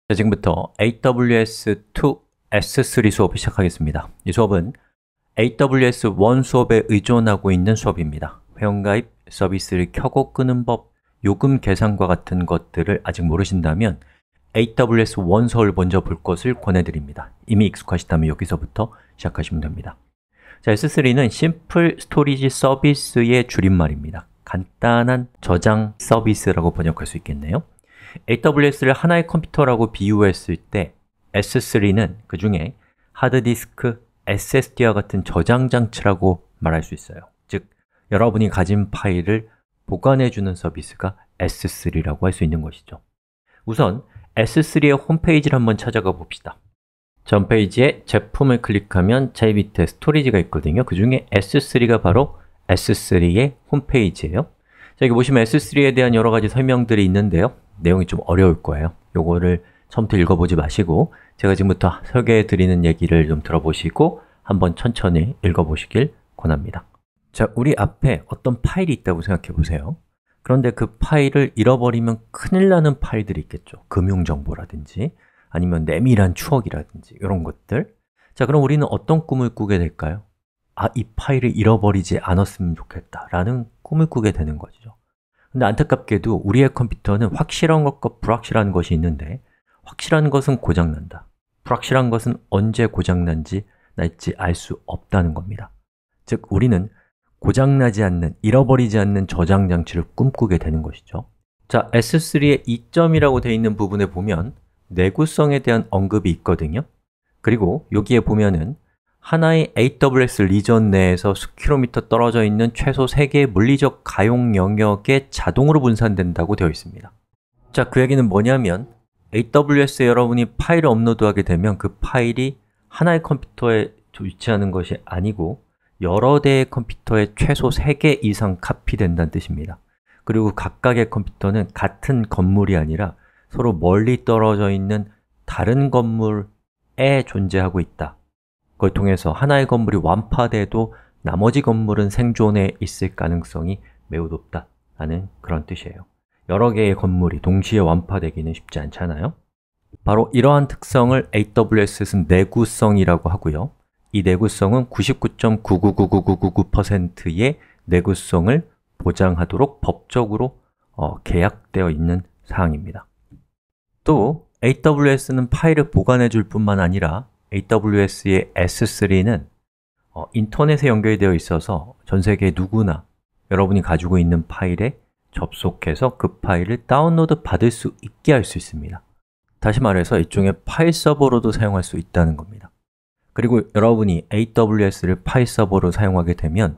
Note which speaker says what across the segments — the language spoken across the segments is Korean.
Speaker 1: 자, 지금부터 AWS2 S3 수업을 시작하겠습니다. 이 수업은 AWS1 수업에 의존하고 있는 수업입니다. 회원가입, 서비스를 켜고 끄는 법, 요금 계산과 같은 것들을 아직 모르신다면 AWS1 수업을 먼저 볼 것을 권해드립니다. 이미 익숙하시다면 여기서부터 시작하시면 됩니다. 자, S3는 Simple Storage Service의 줄임말입니다. 간단한 저장 서비스라고 번역할 수 있겠네요. AWS를 하나의 컴퓨터라고 비유했을 때 S3는 그 중에 하드디스크, SSD와 같은 저장 장치라고 말할 수 있어요. 즉, 여러분이 가진 파일을 보관해주는 서비스가 S3라고 할 수 있는 것이죠. 우선 S3의 홈페이지를 한번 찾아가 봅시다. 전 페이지에 제품을 클릭하면 제일 밑에 스토리지가 있거든요. 그 중에 S3가 바로 S3의 홈페이지예요. 자, 여기 보시면 S3에 대한 여러 가지 설명들이 있는데요. 내용이 좀 어려울 거예요. 요거를 처음부터 읽어보지 마시고 제가 지금부터 설계해 드리는 얘기를 좀 들어보시고 한번 천천히 읽어보시길 권합니다. 자, 우리 앞에 어떤 파일이 있다고 생각해 보세요. 그런데 그 파일을 잃어버리면 큰일 나는 파일들이 있겠죠. 금융정보라든지 아니면 내밀한 추억이라든지 이런 것들. 자, 그럼 우리는 어떤 꿈을 꾸게 될까요? 아, 이 파일을 잃어버리지 않았으면 좋겠다 라는 꿈을 꾸게 되는 거죠. 근데 안타깝게도 우리의 컴퓨터는 확실한 것과 불확실한 것이 있는데 확실한 것은 고장난다, 불확실한 것은 언제 고장난지 날지 알 수 없다는 겁니다. 즉, 우리는 고장나지 않는, 잃어버리지 않는 저장 장치를 꿈꾸게 되는 것이죠. 자, S3의 이점이라고 되어 있는 부분에 보면 내구성에 대한 언급이 있거든요. 그리고 여기에 보면은 하나의 AWS 리전 내에서 수킬로미터 떨어져 있는 최소 3개의 물리적 가용 영역에 자동으로 분산된다고 되어 있습니다. 자, 그 얘기는 뭐냐면 AWS에 여러분이 파일을 업로드하게 되면 그 파일이 하나의 컴퓨터에 위치하는 것이 아니고 여러 대의 컴퓨터에 최소 3개 이상 카피된다는 뜻입니다. 그리고 각각의 컴퓨터는 같은 건물이 아니라 서로 멀리 떨어져 있는 다른 건물에 존재하고 있다. 그걸 통해서 하나의 건물이 완파돼도 나머지 건물은 생존해 있을 가능성이 매우 높다는 그런 뜻이에요. 여러 개의 건물이 동시에 완파되기는 쉽지 않잖아요. 바로 이러한 특성을 AWS는 내구성이라고 하고요. 이 내구성은 99.999999%의 내구성을 보장하도록 법적으로 계약되어 있는 사항입니다. 또 AWS는 파일을 보관해 줄 뿐만 아니라 AWS의 S3는 인터넷에 연결되어 있어서 전 세계 누구나 여러분이 가지고 있는 파일에 접속해서 그 파일을 다운로드 받을 수 있게 할 수 있습니다. 다시 말해서 일종의 파일 서버로도 사용할 수 있다는 겁니다. 그리고 여러분이 AWS를 파일 서버로 사용하게 되면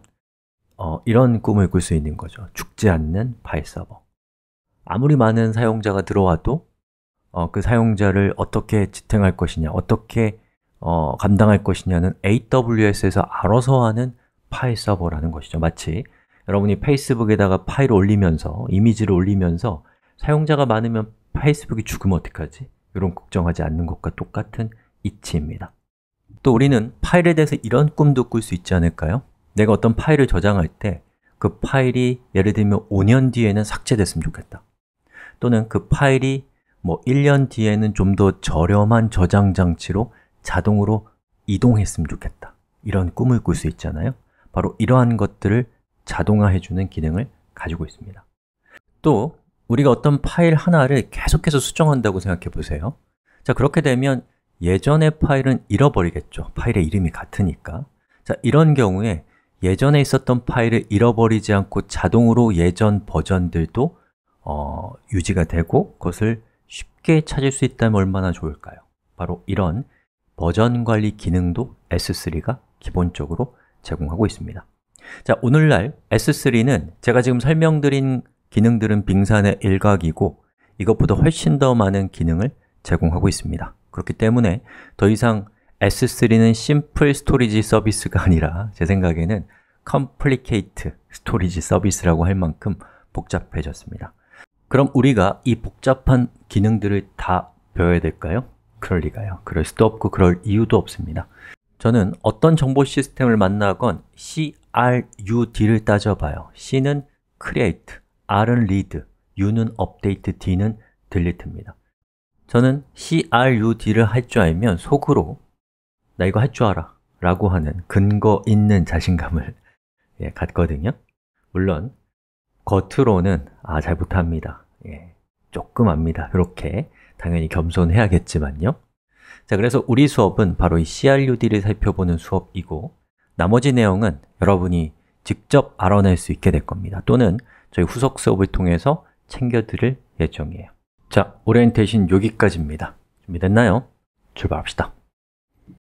Speaker 1: 이런 꿈을 꿀 수 있는 거죠. 죽지 않는 파일 서버. 아무리 많은 사용자가 들어와도 그 사용자를 어떻게 지탱할 것이냐, 어떻게 감당할 것이냐는 AWS에서 알아서 하는 파일 서버라는 것이죠. 마치 여러분이 페이스북에다가 파일을 올리면서, 이미지를 올리면서 사용자가 많으면 페이스북이 죽으면 어떡하지? 이런 걱정하지 않는 것과 똑같은 이치입니다. 또 우리는 파일에 대해서 이런 꿈도 꿀 수 있지 않을까요? 내가 어떤 파일을 저장할 때 그 파일이 예를 들면 5년 뒤에는 삭제됐으면 좋겠다. 또는 그 파일이 뭐 1년 뒤에는 좀 더 저렴한 저장 장치로 자동으로 이동했으면 좋겠다. 이런 꿈을 꿀 수 있잖아요. 바로 이러한 것들을 자동화해주는 기능을 가지고 있습니다. 또 우리가 어떤 파일 하나를 계속해서 수정한다고 생각해 보세요. 자, 그렇게 되면 예전의 파일은 잃어버리겠죠. 파일의 이름이 같으니까. 자, 이런 경우에 예전에 있었던 파일을 잃어버리지 않고 자동으로 예전 버전들도 유지가 되고 그것을 쉽게 찾을 수 있다면 얼마나 좋을까요? 바로 이런 버전 관리 기능도 S3가 기본적으로 제공하고 있습니다. 자, 오늘날 S3는 제가 지금 설명드린 기능들은 빙산의 일각이고 이것보다 훨씬 더 많은 기능을 제공하고 있습니다. 그렇기 때문에 더 이상 S3는 Simple Storage Service가 아니라 제 생각에는 Complicate Storage Service라고 할 만큼 복잡해졌습니다. 그럼 우리가 이 복잡한 기능들을 다 배워야 될까요? 그럴 리가요. 그럴 수도 없고 그럴 이유도 없습니다. 저는 어떤 정보 시스템을 만나건 CRUD를 따져봐요. C는 Create, R은 Read, U는 Update, D는 Delete입니다. 저는 CRUD를 할 줄 알면 속으로 나 이거 할 줄 알아 라고 하는 근거 있는 자신감을 갖거든요. 물론 겉으로는 잘 못합니다, 조금 압니다, 이렇게 당연히 겸손해야겠지만요. 자, 그래서 우리 수업은 바로 이 CRUD를 살펴보는 수업이고 나머지 내용은 여러분이 직접 알아낼 수 있게 될 겁니다. 또는 저희 후속 수업을 통해서 챙겨드릴 예정이에요. 자, 오리엔테이션 여기까지입니다. 준비됐나요? 출발합시다.